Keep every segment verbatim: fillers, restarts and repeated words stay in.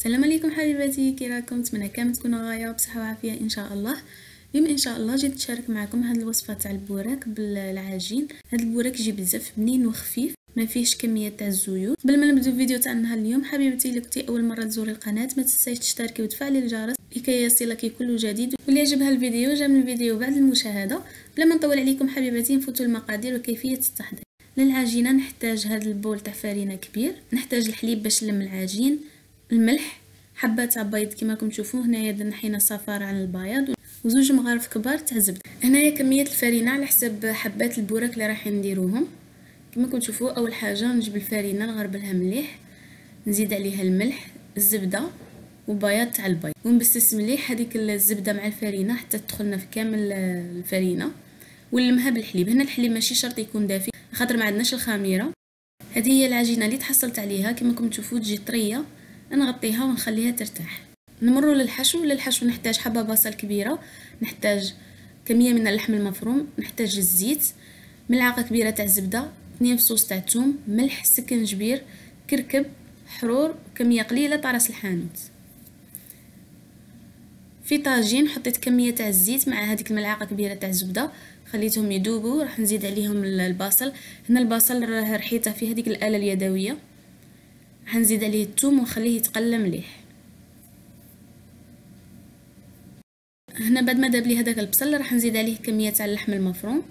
السلام عليكم حبيباتي، كي راكم؟ نتمنى كامل تكونوا غايه بصحه وعافيه ان شاء الله. اليوم ان شاء الله جيت نشارك معكم هذه الوصفه تاع البوراك بالعجين. هذا البوراك يجي بزاف بنين وخفيف، ما فيهش كميه تاع الزيوت. قبل ما نبداو الفيديو تاعنا اليوم حبيبتي، اللي كنتي اول مره تزوري القناه ما تنسايش تشتركي وتفعلي الجرس لكي يصلك كل جديد. واللي عجبها الفيديو جا من الفيديو بعد المشاهده. بلا ما نطول عليكم حبيباتي، نفوتوا المقادير وكيفيه التحضير. للعجينه نحتاج هذا البول تاع فرينه كبير، نحتاج الحليب باش نلم العجين، الملح، حبه تاع بيض كما راكم تشوفوا هنايا درنا حينا صفار على البياض، وزوج مغارف كبار تاع زبده. هنايا كميه الفرينه على حسب حبات البوراك اللي راح نديروهم. كما راكم تشوفوا اول حاجه نجيب الفرينه نغربلها مليح، نزيد عليها الملح، الزبده وبياض تاع البيض، ونبسس مليح هذيك الزبده مع الفرينه حتى تدخلنا في كامل الفرينه، ونلمها بالحليب. هنا الحليب ماشي شرط يكون دافي خاطر ما عندناش الخميره. هذه هي العجينه اللي تحصلت عليها، كما راكم تشوفوا تجي طريه، نغطيها ونخليها ترتاح. نمروا للحشو. للحشو نحتاج حبه بصل كبيره، نحتاج كميه من اللحم المفروم، نحتاج الزيت، ملعقه كبيره تاع الزبده، اثنين فصوص تاع الثوم، ملح، سكنجبير، كركب، حرور، وكميه قليله تاع راس الحانوت. في طاجين حطيت كميه تاع الزيت مع هذيك الملعقه كبيره تاع الزبده، خليتهم يذوبوا. راح نزيد عليهم البصل. هنا البصل راه رحيته في هذيك الاله اليدويه. راح نزيد عليه الثوم ونخليه يتقلى مليح. هنا بعد ما داب لي هذاك البصل راح نزيد عليه كميه تاع اللحم المفروم،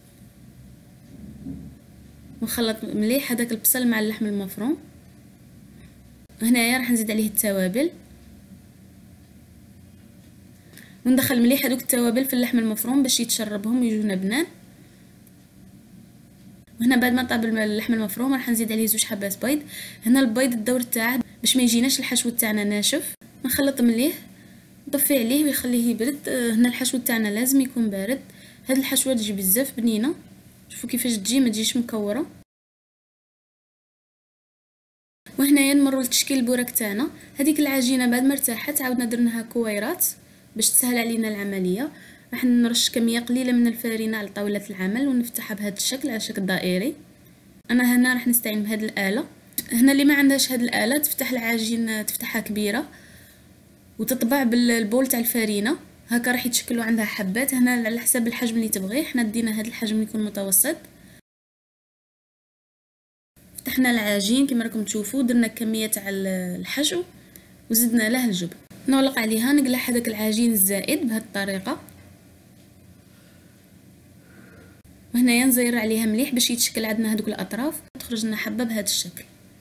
ونخلط مليح هذاك البصل مع اللحم المفروم. هنايا راح نزيد عليه التوابل، وندخل مليح هذوك التوابل في اللحم المفروم باش يتشربهم ويجونا بنان. وهنا بعد ما طاب اللحم المفروم راح نزيد عليه زوج حبات بيض. هنا البيض الدور تاعه باش ما يجيناش الحشو تاعنا ناشف، نخلط مليح، نطفي عليه ويخليه يبرد. هنا الحشو تاعنا لازم يكون بارد. هاد الحشوه تجي بزاف بنينه، شوفوا كيفاش تجي، ما تجيش مكوره. وهنايا نمروا لتشكيل البوراك تاعنا. هذيك العجينه بعد ما ارتاحت عاودنا درناها كويرات باش تسهل علينا العمليه. راح نرش كميه قليله من الفرينه على طاوله العمل ونفتحها بهذا الشكل على شكل دائري. انا هنا راح نستعين بهذه الاله. هنا اللي ما عندهاش هذه الاله تفتح العجين تفتحها كبيره وتطبع بالبول تاع الفرينه هكا، راح يتشكلوا عندها حبات. هنا على حسب الحجم اللي تبغيه، حنا دينا هذا الحجم يكون متوسط. فتحنا العجين كما راكم تشوفوا، درنا كميه تاع الحشو وزدنا له الجبن. نغلق عليها، نقلع هذاك العجين الزائد بهذه الطريقه، وهنايا نزير عليها مليح باش يتشكل عندنا هذوك الاطراف، تخرج لنا حبه بهذا الشكل.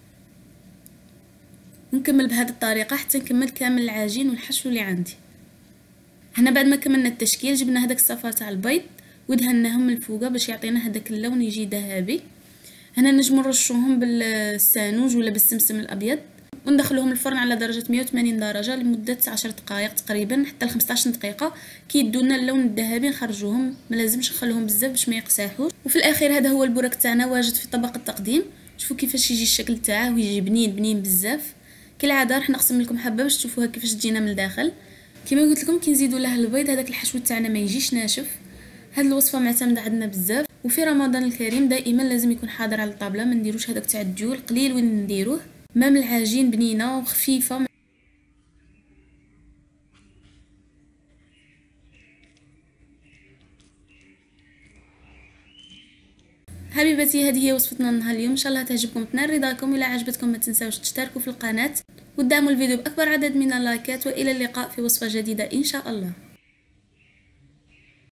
نكمل بهذه الطريقه حتى نكمل كامل العجين والحشو اللي عندي. هنا بعد ما كملنا التشكيل جبنا هذاك الصفار تاع البيض ودهناهم من الفوق باش يعطينا هذاك اللون يجي ذهبي. هنا نجمو نرشوهم بالسانوج ولا بالسمسم الابيض، وندخلوهم الفرن على درجه مية وثمانين درجه لمده عشر دقائق تقريبا حتى ل خمسطاش دقيقه. كي يدونا اللون الذهبي نخرجوهم، ما لازمش نخلوهم بزاف باش ما يقساحوش. وفي الاخير هذا هو البوراك تاعنا واجد في طبق التقديم. شوفوا كيفاش يجي الشكل تاعه، ويجي بنين بنين بزاف. كالعاده راح نقسم لكم حبه باش تشوفوها كيفاش تجينا من الداخل. كما قلت لكم كي نزيدوا له البيض هذاك الحشو تاعنا ما يجيش ناشف. هذه الوصفه معتمده عندنا بزاف، وفي رمضان الكريم دائما لازم يكون حاضر على الطابله. ما نديروش هذاك تاع الديول، قليل وين نديروه. مام العجين بنينه وخفيفه. حبيباتي هذه هي وصفتنا نهار اليوم، ان شاء الله تعجبكم تنال رضاكم. الى عجبتكم ما تنساوش تشتركوا في القناه وتدعموا الفيديو باكبر عدد من اللايكات. والى اللقاء في وصفه جديده ان شاء الله.